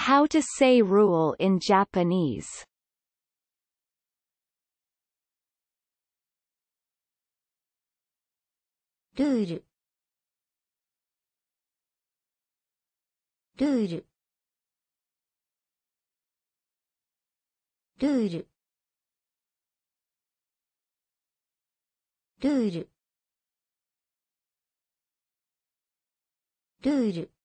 How to say rule in Japanese. ルール、ルール、ルール、ルール、ルール。